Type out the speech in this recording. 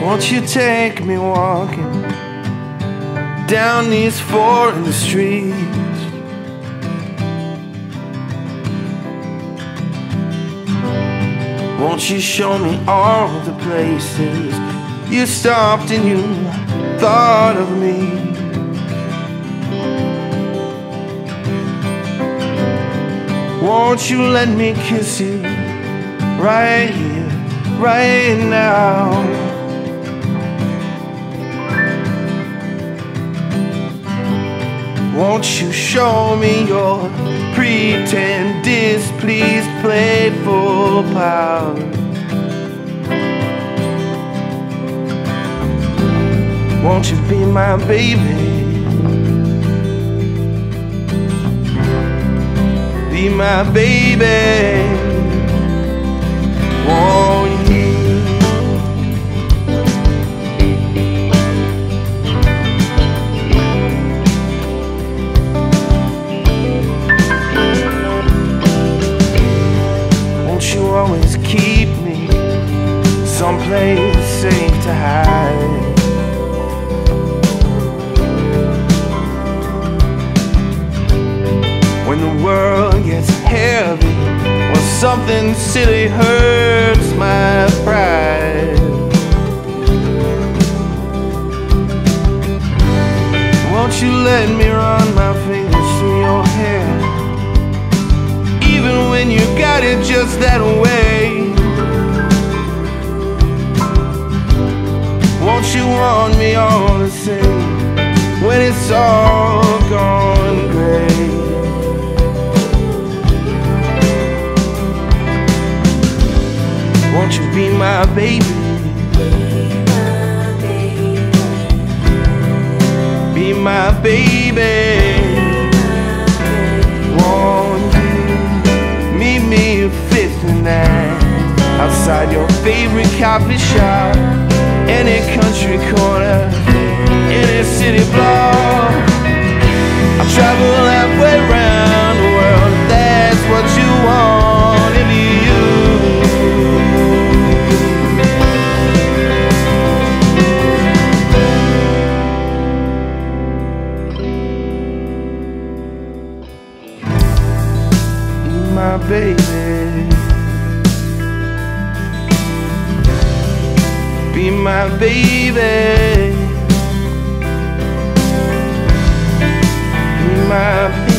Won't you take me walking down these foreign streets? Won't you show me all the places you stopped and you thought of me? Won't you let me kiss you right here, right now? Won't you show me your pretend, displeased, playful power? Won't you be my baby? Be my baby, won't you? Won't you always keep me someplace safe to hide? When the world gets heavy, or something silly hurts my pride, won't you let me run my fingers through your hair, even when you got it just that way? Won't you want me all the same when it's all gone gray? Won't you be my baby? Be my baby. Won't you meet me at 59 outside your favorite coffee shop? Any country corner, any city block. I'll travel halfway around the world if that's what you want. If my baby, be my baby, be my baby.